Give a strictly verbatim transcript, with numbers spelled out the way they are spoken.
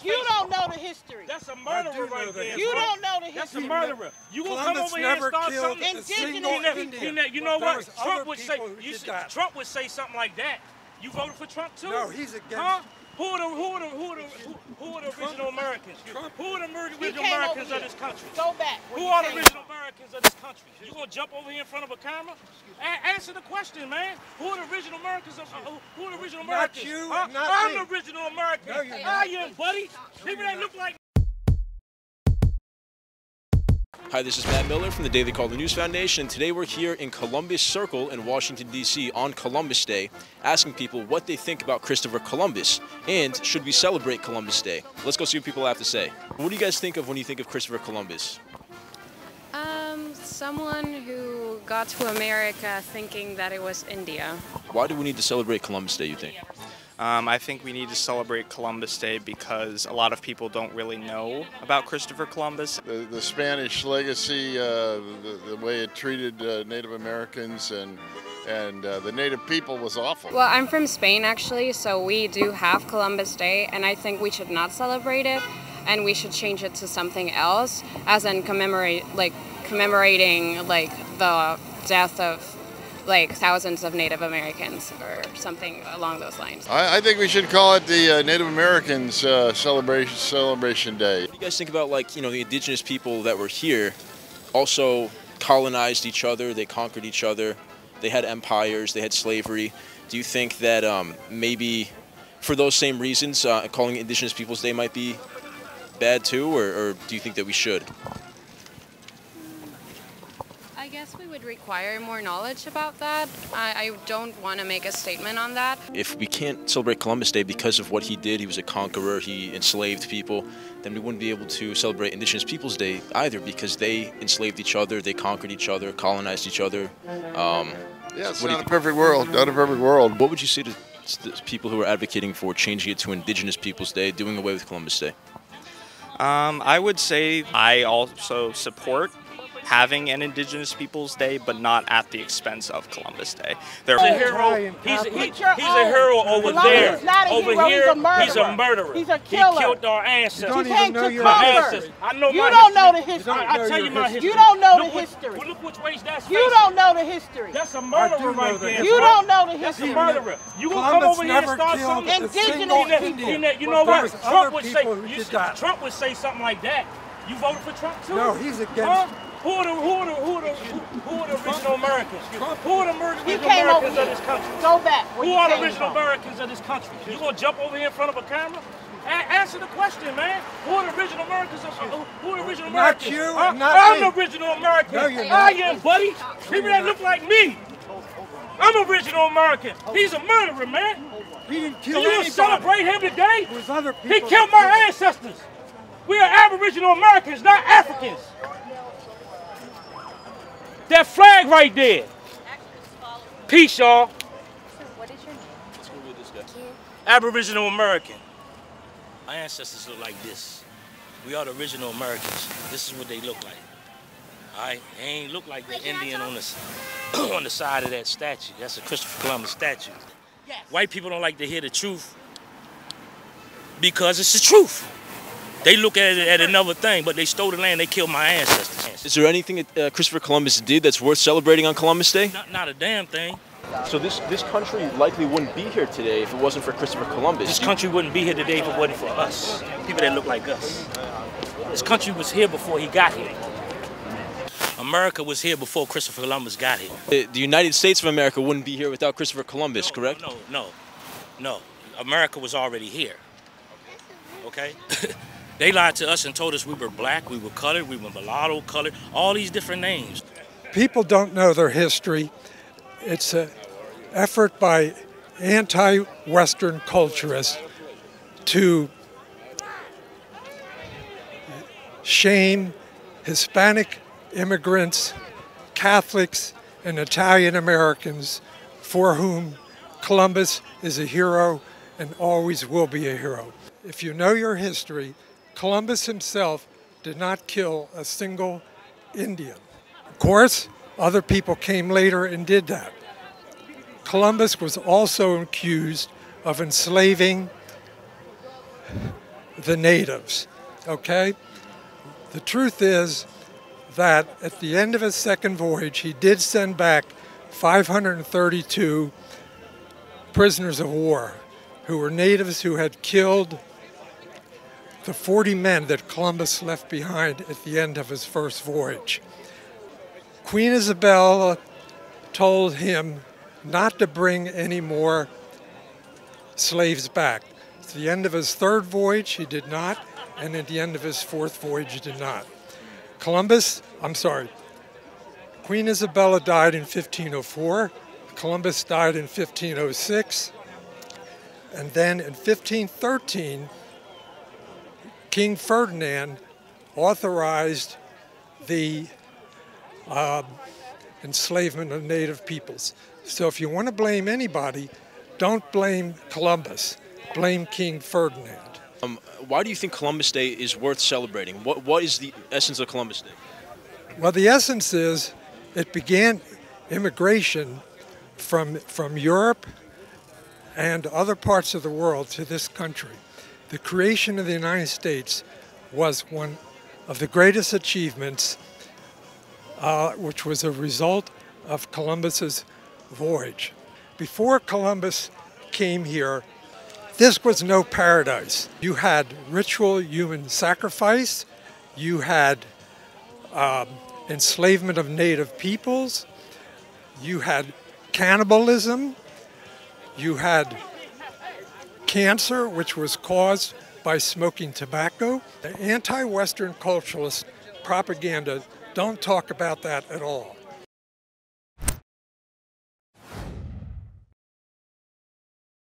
face. You don't know the history. That's a murderer right know there. the You bro. don't know the That's a history. murderer. You gonna come Columbus over here and never start killed something? a Indigenous single people. Indian. You know, you know There what? was Trump other would say. people who You did should, that. Trump would say something like that. You voted for Trump too? No, he's against. Huh? Who are the who are the who are the who, who are the Trump- original Americans? Trump- Who are the mur- He original came over Americans of here. this country? Go back. Who where you are the came original Americans of this country? You gonna jump over here in front of a camera? A- answer the question, man. Who are the original Americans of uh, who are the original Not Americans? you, Huh? not I'm me. the original American. No, you're I not. am, buddy. People that look like Hi, this is Matt Miller from the Daily Caller News Foundation, and today we're here in Columbus Circle in Washington, D C on Columbus Day, asking people what they think about Christopher Columbus, and should we celebrate Columbus Day? Let's go see what people have to say. What do you guys think of when you think of Christopher Columbus? Um, someone who got to America thinking that it was India. Why do we need to celebrate Columbus Day, you think? Um, I think we need to celebrate Columbus Day because a lot of people don't really know about Christopher Columbus. The, the Spanish legacy, uh, the, the way it treated uh, Native Americans and and uh, the native people was awful. Well, I'm from Spain actually, so we do have Columbus Day, and I think we should not celebrate it, and we should change it to something else, as in commemorate, like commemorating like the death of like thousands of Native Americans or something along those lines. I, I think we should call it the uh, Native Americans uh, celebration celebration day. What do you guys think about, like, you know, the indigenous people that were here also colonized each other, they conquered each other, they had empires, they had slavery. Do you think that um, maybe for those same reasons, uh, calling it Indigenous Peoples Day might be bad too, or, or do you think that we should? I guess we would require more knowledge about that. I, I don't want to make a statement on that. If we can't celebrate Columbus Day because of what he did, he was a conqueror, he enslaved people, then we wouldn't be able to celebrate Indigenous Peoples Day either because they enslaved each other, they conquered each other, colonized each other. Um, Yeah, it's what do you not a think? perfect world, not a perfect world. What would you say to to people who are advocating for changing it to Indigenous Peoples Day, doing away with Columbus Day? Um, I would say I also support having an Indigenous Peoples Day, but not at the expense of Columbus Day. There He's a hero. He's, he, he's a hero over Columbus there. is not a Over hero, here, he's a murderer. he's a murderer. He's a killer. He killed our ancestors. don't He even came know to your My conquer. ancestors. I know You my don't know the history. history. don't I, know I tell your you my history. history. You don't know look the which, history. well, look which ways that's You facing. don't know the history. That's a I murderer do know right the there. history. You bro. don't know the That's a history. murderer. You gonna come Columbus over here and never start killed something? a Indigenous single You know, Indian. you know, you know There what? was Trump other would say. people who You, did that. Trump would say something like that. You voted for Trump too? No, he's against- Huh? Who are the who are the who are the who, who are the original Americans? Who are the mur- He original came over Americans of here. this country? Go back. where Who you are the came original from. Americans of this country? You gonna jump over here in front of a camera? A- answer the question, man. Who are the original Americans of uh, who are the original Not Americans? you, Huh? not I'm me. the original American. No, you're I not. am, buddy. People that look like me. I'm original American. He's a murderer, man. He didn't And kill you gonna anybody. celebrate him today? There was other He people killed that- my ancestors. We are Aboriginal Americans, not Africans. That flag right there. Peace, y'all. What is your name? Aboriginal American. Our ancestors look like this. We are the original Americans. This is what they look like. All right? They ain't look like the Indian on the, on the side of that statue. That's a Christopher Columbus statue. White people don't like to hear the truth because it's the truth. They look at it at another thing, but they stole the land, they killed my ancestors. Is there anything that uh, Christopher Columbus did that's worth celebrating on Columbus Day? Not, not a damn thing. So this, this country likely wouldn't be here today if it wasn't for Christopher Columbus. This country wouldn't be here today if it wasn't for us, people that look like us. This country was here before he got here. America was here before Christopher Columbus got here. The, the United States of America wouldn't be here without Christopher Columbus, No, correct? No, no, no. America was already here. Okay? They lied to us and told us we were black, we were colored, we were mulatto colored, all these different names. People don't know their history. It's an effort by anti-Western culturists to shame Hispanic immigrants, Catholics, and Italian Americans for whom Columbus is a hero and always will be a hero. If you know your history, Columbus himself did not kill a single Indian. Of course, other people came later and did that. Columbus was also accused of enslaving the natives, okay? The truth is that at the end of his second voyage, he did send back five hundred thirty-two prisoners of war who were natives who had killed the forty men that Columbus left behind at the end of his first voyage. Queen Isabella told him not to bring any more slaves back. At the end of his third voyage, he did not, and at the end of his fourth voyage, he did not. Columbus, I'm sorry, Queen Isabella died in fifteen oh four, Columbus died in fifteen oh six, and then in fifteen thirteen, King Ferdinand authorized the uh, enslavement of native peoples. So if you want to blame anybody, don't blame Columbus, blame King Ferdinand. Um, why do you think Columbus Day is worth celebrating? What What is the essence of Columbus Day? Well, the essence is it began immigration from, from Europe and other parts of the world to this country. The creation of the United States was one of the greatest achievements, uh, which was a result of Columbus's voyage. Before Columbus came here, this was no paradise. You had ritual human sacrifice, you had um, enslavement of native peoples, you had cannibalism, you had cancer, which was caused by smoking tobacco. The anti-Western culturalist propaganda don't talk about that at all.